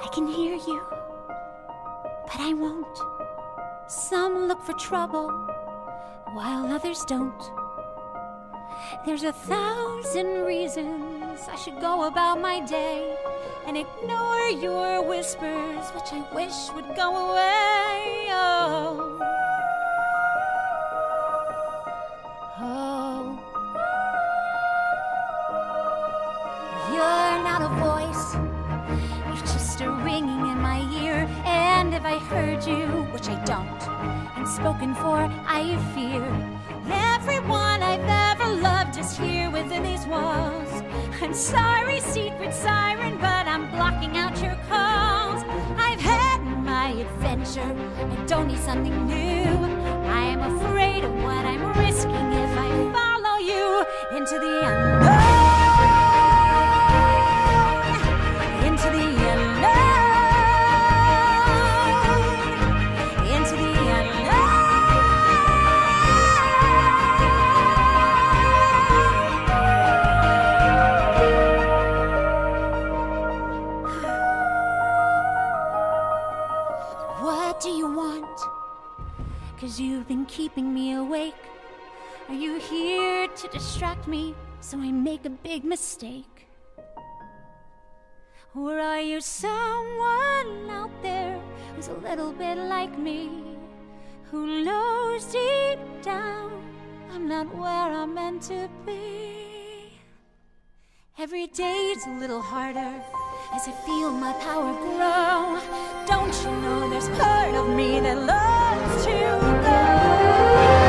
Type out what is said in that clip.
I can hear you, but I won't. Some look for trouble, while others don't. There's 1,000 reasons I should go about my day and ignore your whispers, which I wish would go away. Oh, oh. You're not a voice, you're just a ringing in my ear. And if I heard you, which I don't, and spoken for, I fear. Everyone I've ever loved is here within these walls. I'm sorry, secret siren, but I'm blocking out your calls. I've had my adventure, I don't need something new. I am afraid of what I'm risking if I follow you into the unknown. Into the unknown. Into the What do you want? 'Cause you've been keeping me awake. Are you here to distract me so I make a big mistake? Or are you someone out there who's a little bit like me, who knows deep down I'm not where I'm meant to be? Every day's a little harder as I feel my power grow. Don't you know there's part of me that loves to go?